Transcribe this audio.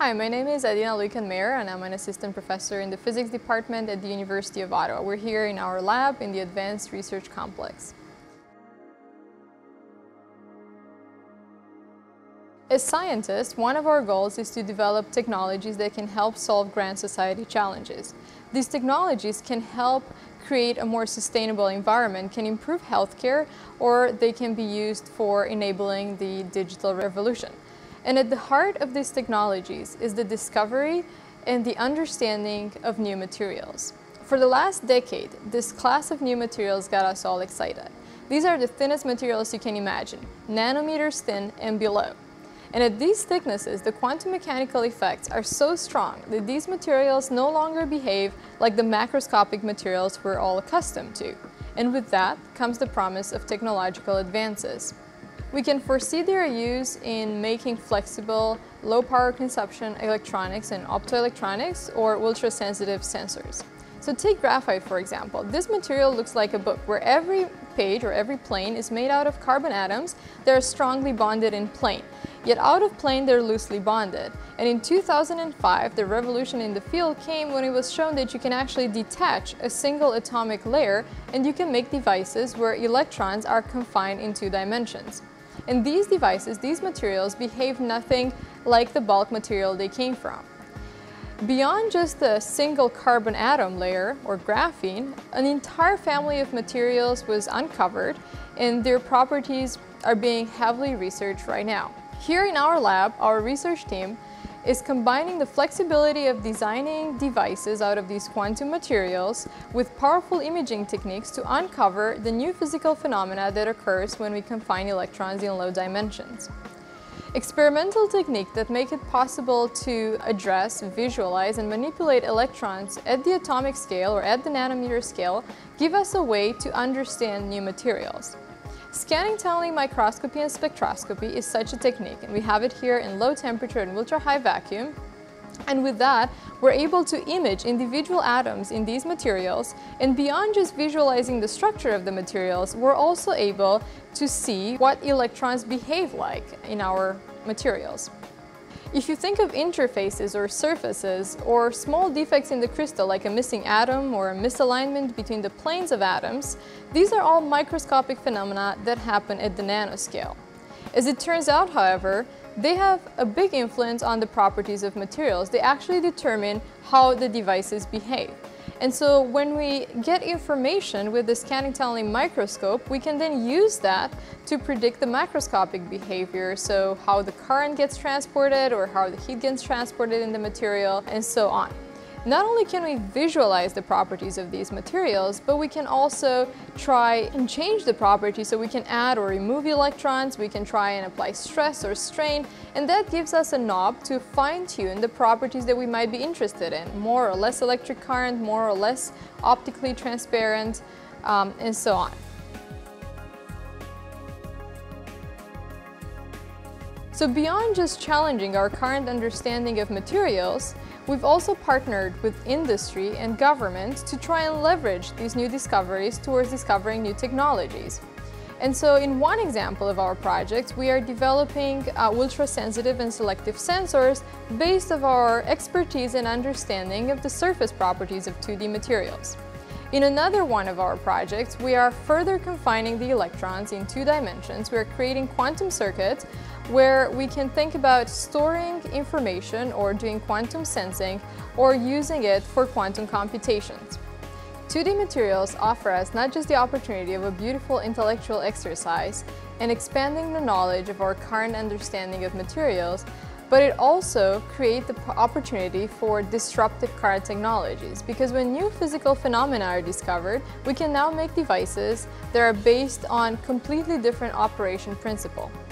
Hi, my name is Adina Luyken-Meyer and I'm an assistant professor in the physics department at the University of Ottawa. We're here in our lab in the Advanced Research Complex. As scientists, one of our goals is to develop technologies that can help solve grand society challenges. These technologies can help create a more sustainable environment, can improve healthcare, or they can be used for enabling the digital revolution. And at the heart of these technologies is the discovery and the understanding of new materials. For the last decade, this class of new materials got us all excited. These are the thinnest materials you can imagine, nanometers thin and below. And at these thicknesses, the quantum mechanical effects are so strong that these materials no longer behave like the macroscopic materials we're all accustomed to. And with that comes the promise of technological advances. We can foresee their use in making flexible, low power consumption electronics and optoelectronics or ultra-sensitive sensors. So take graphite, for example. This material looks like a book where every page or every plane is made out of carbon atoms that are strongly bonded in plane. Yet out of plane, they're loosely bonded. And in 2005, the revolution in the field came when it was shown that you can actually detach a single atomic layer and you can make devices where electrons are confined in 2 dimensions. And these devices, these materials, behave nothing like the bulk material they came from. Beyond just the single carbon atom layer, or graphene, an entire family of materials was uncovered and their properties are being heavily researched right now. Here in our lab, our research team is combining the flexibility of designing devices out of these quantum materials with powerful imaging techniques to uncover the new physical phenomena that occurs when we confine electrons in low dimensions. Experimental techniques that make it possible to address, visualize, and manipulate electrons at the atomic scale or at the nanometer scale give us a way to understand new materials. Scanning tunneling microscopy and spectroscopy is such a technique, and we have it here in low temperature and ultra-high vacuum. And with that, we're able to image individual atoms in these materials, and beyond just visualizing the structure of the materials, we're also able to see what electrons behave like in our materials. If you think of interfaces or surfaces or small defects in the crystal like a missing atom or a misalignment between the planes of atoms, these are all microscopic phenomena that happen at the nanoscale. As it turns out, however, they have a big influence on the properties of materials. They actually determine how the devices behave. And so when we get information with the scanning tunneling microscope, we can then use that to predict the macroscopic behavior, so how the current gets transported or how the heat gets transported in the material and so on. Not only can we visualize the properties of these materials, but we can also try and change the properties, so we can add or remove electrons, we can try and apply stress or strain, and that gives us a knob to fine-tune the properties that we might be interested in, more or less electric current, more or less optically transparent, and so on. So beyond just challenging our current understanding of materials, we've also partnered with industry and government to try and leverage these new discoveries towards discovering new technologies. And so in one example of our project, we are developing ultra-sensitive and selective sensors based on our expertise and understanding of the surface properties of 2D materials. In another one of our projects, we are further confining the electrons in 2 dimensions. We are creating quantum circuits where we can think about storing information or doing quantum sensing or using it for quantum computations. 2D materials offer us not just the opportunity of a beautiful intellectual exercise and expanding the knowledge of our current understanding of materials, but it also creates the opportunity for disruptive current technologies, because when new physical phenomena are discovered, we can now make devices that are based on completely different operation principle.